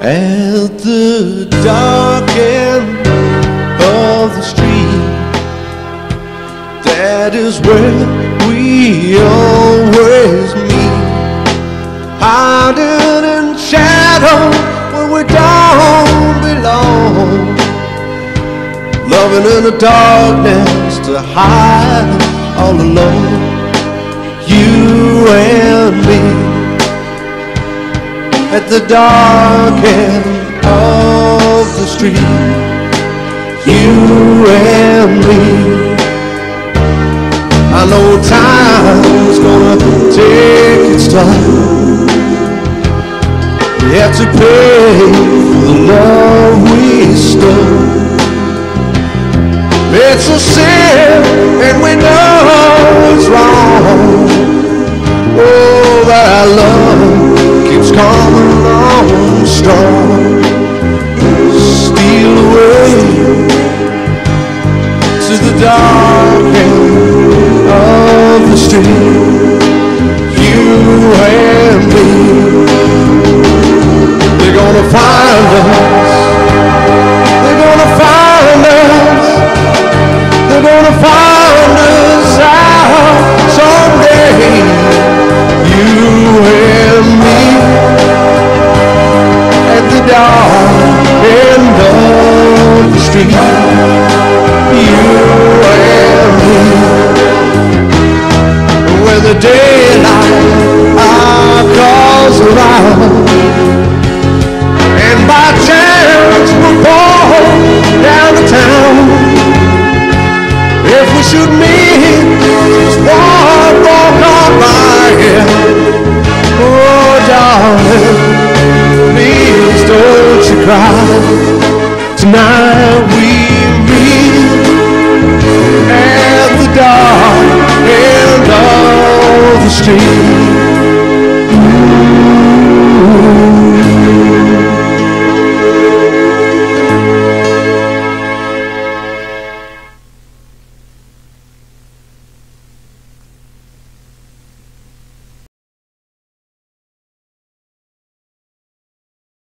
At the dark end of the street, that is where we always meet, hiding in shadow where we don't belong, loving in the darkness to hide all alone, you and me. At the dark end of the street, you and me. I know time's gonna take its toll. We have to pay for the love we stole. It's a sin and we know it's wrong. Oh, that our love keeps coming on strong. Steal away to the dark end of the street, you and me. They're gonna find us, they're gonna find us, they're gonna find us out someday. You and me at the dark end of the street, you and me, where the daylight calls around, and by chance we'll fall down the town. If we should meet, just one walk on by here. Oh, darling, please don't you cry. Tonight we meet at the dark end of the street.